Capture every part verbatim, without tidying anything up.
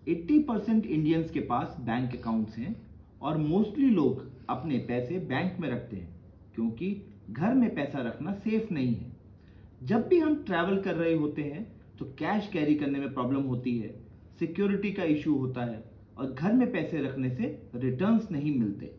अस्सी percent Indians के पास bank accounts हैं और मोस्टली लोग अपने पैसे बैंक में रखते हैं क्योंकि घर में पैसा रखना सेफ नहीं है। जब भी हम ट्रैवल कर रहे होते हैं तो कैश कैरी करने में प्रॉब्लम होती है, सिक्योरिटी का इशू होता है और घर में पैसे रखने से रिटर्न्स नहीं मिलते।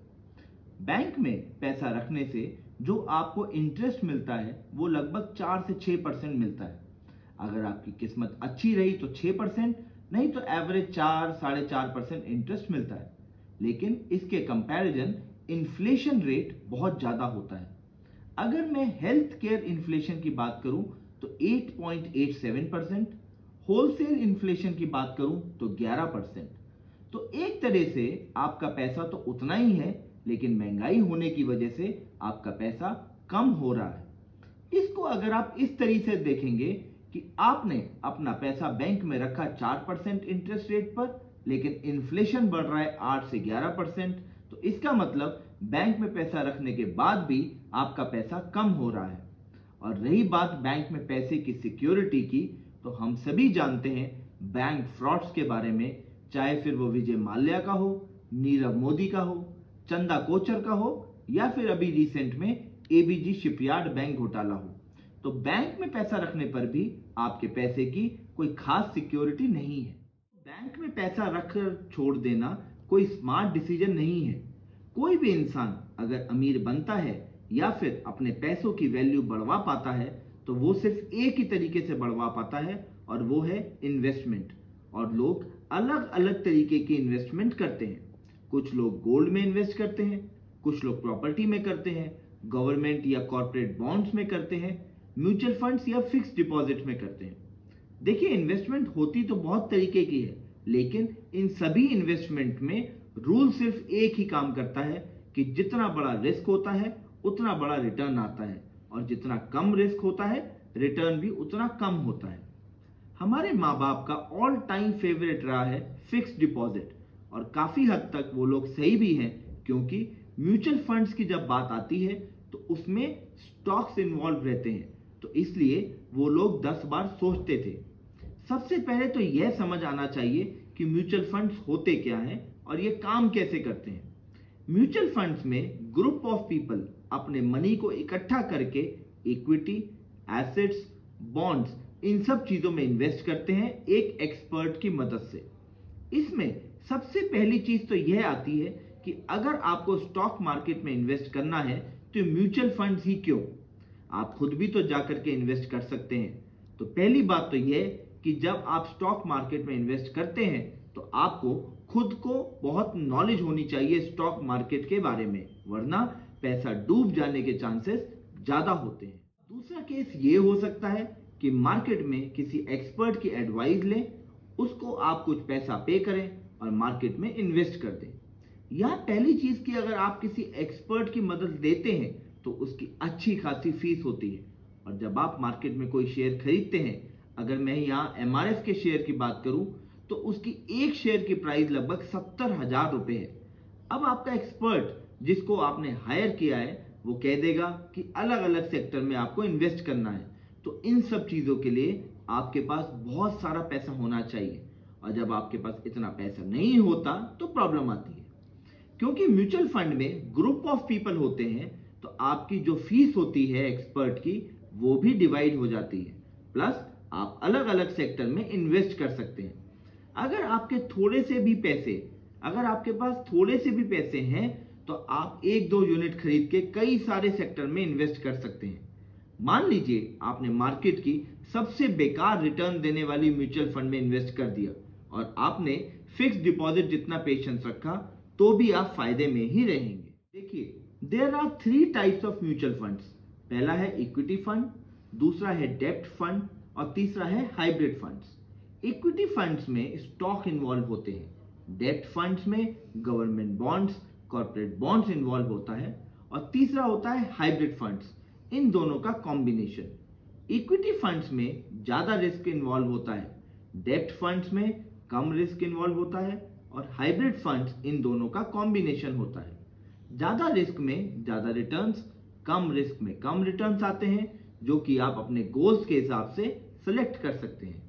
बैंक में पैसा रखने से जो आपको इंटरेस्ट मिलता है वो लगभग चार से छह परसेंट मिलता है। अगर आपकी किस्मत अच्छी रही तो छह परसेंट, नहीं तो एवरेज चार साढ़े चार परसेंट इंटरेस्ट मिलता है। लेकिन इसके कंपैरिजन इन्फ्लेशन रेट बहुत ज्यादा होता है। अगर मैं हेल्थ केयर इन्फ्लेशन की बात करूं तो आठ पॉइंट आठ सात परसेंट, होलसेल इन्फ्लेशन की बात करूं तो ग्यारह परसेंट। तो एक तरह से आपका पैसा तो उतना ही है, लेकिन महंगाई होने की वजह से आपका पैसा कम हो रहा है। इसको अगर आप इस तरीके से देखेंगे कि आपने अपना पैसा बैंक में रखा चार परसेंट इंटरेस्ट रेट पर, लेकिन इन्फ्लेशन बढ़ रहा है आठ से ग्यारह परसेंट, तो इसका मतलब बैंक में पैसा रखने के बाद भी आपका पैसा कम हो रहा है। और रही बात बैंक में पैसे की सिक्योरिटी की, तो हम सभी जानते हैं बैंक फ्रॉड्स के बारे में, चाहे फिर वो विजय माल्या का हो, नीरव मोदी का हो, चंदा कोचर का हो या फिर अभी रिसेंट में एबीजी शिपयार्ड बैंक घोटाला हो। तो बैंक में पैसा रखने पर भी आपके पैसे की कोई खास सिक्योरिटी नहीं है। बैंक में पैसा रखकर छोड़ देना कोई स्मार्ट डिसीजन नहीं है। कोई भी इंसान अगर अमीर बनता है या फिर अपने पैसों की वैल्यू बढ़वा पाता है तो वो सिर्फ एक ही तरीके से बढ़वा पाता है और वो है इन्वेस्टमेंट। और लोग अलग अलग तरीके की इन्वेस्टमेंट करते हैं। कुछ लोग गोल्ड में इन्वेस्ट करते हैं, कुछ लोग प्रॉपर्टी में करते हैं, गवर्नमेंट या कॉर्पोरेट बॉन्ड्स में करते हैं, म्यूचुअल फंड्स या फिक्स्ड डिपॉजिट में करते हैं। देखिए, इन्वेस्टमेंट होती तो बहुत तरीके की है, लेकिन इन सभी इन्वेस्टमेंट में रूल सिर्फ एक ही काम करता है कि जितना बड़ा रिस्क होता है उतना बड़ा रिटर्न आता है, और जितना कम रिस्क होता है रिटर्न भी उतना कम होता है। हमारे माँ बाप का ऑल टाइम फेवरेट रहा है फिक्स्ड डिपॉजिट, और काफी हद तक वो लोग सही भी हैं, क्योंकि म्यूचुअल फंड्स की जब बात आती है तो उसमें स्टॉक्स इन्वॉल्व रहते हैं, तो इसलिए वो लोग दस बार सोचते थे। सबसे पहले तो यह समझ आना चाहिए कि म्यूचुअल फंड्स होते क्या हैं और ये काम कैसे करते हैं। म्यूचुअल फंड्स में ग्रुप ऑफ पीपल अपने मनी को इकट्ठा करके इक्विटी, एसेट्स, बॉन्ड्स, इन सब चीजों में इन्वेस्ट करते हैं एक एक्सपर्ट की मदद से। इसमें सबसे पहली चीज तो यह आती है कि अगर आपको स्टॉक मार्केट में इन्वेस्ट करना है तो म्यूचुअल फंड्स ही क्यों, आप खुद भी तो जाकर के इन्वेस्ट कर सकते हैं। तो पहली बात तो यह कि जब आप स्टॉक मार्केट में इन्वेस्ट करते हैं तो आपको खुद को बहुत नॉलेज होनी चाहिए स्टॉक मार्केट के बारे में, वरना पैसा डूब जाने के चांसेस ज्यादा होते हैं। दूसरा केस ये हो सकता है कि मार्केट में किसी एक्सपर्ट की एडवाइस लें, उसको आप कुछ पैसा पे करें और मार्केट में इन्वेस्ट कर दें। यह पहली चीज कि अगर आप किसी एक्सपर्ट की मदद लेते हैं तो उसकी अच्छी खासी फीस होती है, और जब आप मार्केट में कोई शेयर खरीदते हैं, अगर मैं यहाँ एमआरएफ के शेयर की बात करूं तो उसकी एक शेयर की प्राइस लगभग सत्तर हजार रुपए है। अब आपका एक्सपर्ट जिसको आपने हायर किया है वो कह देगा कि अलग अलग सेक्टर में आपको इन्वेस्ट करना है, तो इन सब चीजों के लिए आपके पास बहुत सारा पैसा होना चाहिए, और जब आपके पास इतना पैसा नहीं होता तो प्रॉब्लम आती है। क्योंकि म्यूचुअल फंड में ग्रुप ऑफ पीपल होते हैं तो आपकी जो फीस होती है एक्सपर्ट की वो भी डिवाइड हो जाती है, प्लस आप अलग अलग सेक्टर में इन्वेस्ट कर सकते हैं। अगर आपके थोड़े से भी पैसे अगर आपके पास थोड़े से भी पैसे हैं तो आप एक दो यूनिट खरीद के कई सारे सेक्टर में इन्वेस्ट कर सकते हैं। मान लीजिए आपने मार्केट की सबसे बेकार रिटर्न देने वाली म्यूचुअल फंड में इन्वेस्ट कर दिया और आपने फिक्स्ड डिपॉजिट जितना पेशेंस रखा, तो भी आप फायदे में ही रहेंगे। देखिए, there are three types of mutual funds. पहला है इक्विटी फंड, दूसरा है डेब्ट फंड और तीसरा है हाइब्रिड फंड्स। इक्विटी फंड्स में स्टॉक इन्वॉल्व होते हैं, डेब्ट फंड्स में government bonds, corporate bonds involve होता है, और तीसरा होता है हाइब्रिड फंड्स, इन दोनों का कॉम्बिनेशन। इक्विटी फंड्स में ज्यादा रिस्क इन्वॉल्व होता है, डेब्ट फंड्स में कम रिस्क इन्वॉल्व होता है, और हाइब्रिड फंड्स इन दोनों का कॉम्बिनेशन होता है। ज्यादा रिस्क में ज्यादा रिटर्न्स, कम रिस्क में कम रिटर्न्स आते हैं, जो कि आप अपने गोल्स के हिसाब से सिलेक्ट कर सकते हैं।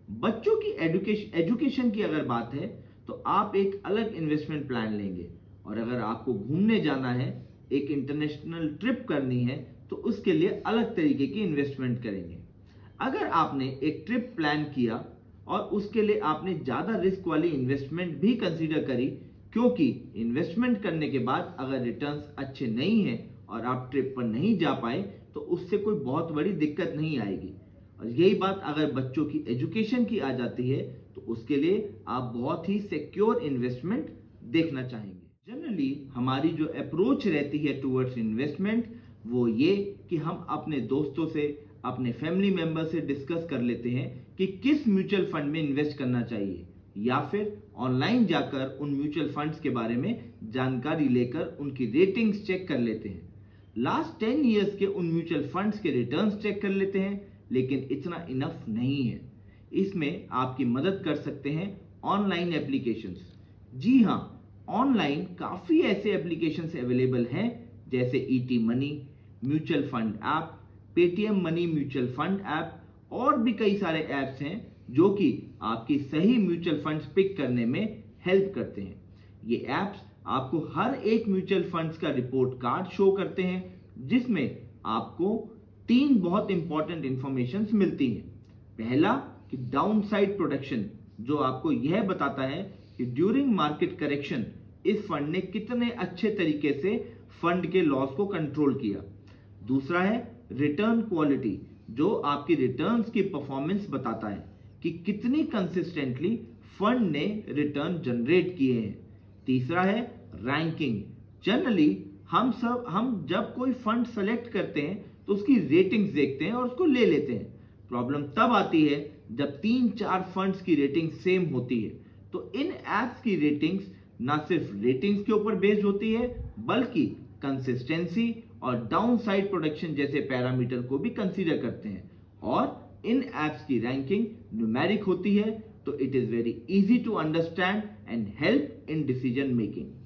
बच्चों की एजुकेशन एजुकेशन की अगर बात है तो आप एक अलग इन्वेस्टमेंट प्लान लेंगे, और अगर आपको घूमने जाना है, एक इंटरनेशनल ट्रिप करनी है, तो उसके लिए अलग तरीके की इन्वेस्टमेंट करेंगे। अगर आपने एक ट्रिप प्लान किया और उसके लिए आपने ज़्यादा रिस्क वाली इन्वेस्टमेंट भी कंसीडर करी, क्योंकि इन्वेस्टमेंट करने के बाद अगर रिटर्न्स अच्छे नहीं हैं और आप ट्रिप पर नहीं जा पाए तो उससे कोई बहुत बड़ी दिक्कत नहीं आएगी। और यही बात अगर बच्चों की एजुकेशन की आ जाती है तो उसके लिए आप बहुत ही सिक्योर इन्वेस्टमेंट देखना चाहेंगे। जनरली हमारी जो अप्रोच रहती है टुवर्ड्स इन्वेस्टमेंट वो ये कि हम अपने दोस्तों से, अपने फैमिली मेंबर से डिस्कस कर लेते हैं कि किस म्यूचुअल फंड में इन्वेस्ट करना चाहिए, या फिर ऑनलाइन जाकर उन म्यूचुअल फंड्स के बारे में जानकारी लेकर उनकी रेटिंग्स चेक कर लेते हैं। लास्ट टेन ईयर्स के उन म्यूचुअल फंड्स के रिटर्न्स चेक कर लेते हैं, लेकिन इतना इनफ नहीं है। इसमें आपकी मदद कर सकते हैं ऑनलाइन एप्लीकेशंस। जी हाँ, ऑनलाइन काफ़ी ऐसे एप्लीकेशंस अवेलेबल हैं जैसे ET money, mutual fund app, Paytm money mutual fund app और भी कई सारे ऐप्स हैं जो कि आपकी सही म्यूचुअल फंड्स पिक करने में हेल्प करते हैं। ये ऐप्स आपको हर एक म्यूचुअल फंड्स का रिपोर्ट कार्ड शो करते हैं, जिसमें आपको तीन बहुत इंपॉर्टेंट इंफॉर्मेशन मिलती हैं। पहला कि डाउन साइड प्रोटेक्शन, जो आपको यह बताता है कि ड्यूरिंग मार्केट करेक्शन इस फंड ने कितने अच्छे तरीके से फंड के लॉस को कंट्रोल किया। दूसरा है रिटर्न क्वालिटी, जो आपकी रिटर्न्स की परफॉर्मेंस बताता है कि कितनी कंसिस्टेंटली फंड ने रिटर्न जनरेट किए हैं। तीसरा है रैंकिंग। जनरली हम सब हम जब कोई फंड सेलेक्ट करते हैं तो उसकी रेटिंग्स देखते हैं और उसको ले लेते हैं। प्रॉब्लम तब आती है जब तीन चार फंड्स की रेटिंग सेम होती है। तो इन एप्स की रेटिंग्स ना सिर्फ रेटिंग्स के ऊपर बेस्ड होती है, बल्कि कंसिस्टेंसी और डाउन साइड प्रोटेक्शन जैसे पैरामीटर को भी कंसीडर करते हैं। और इन एप्स की रैंकिंग न्यूमेरिक होती है, तो it is very easy to understand and help in decision making.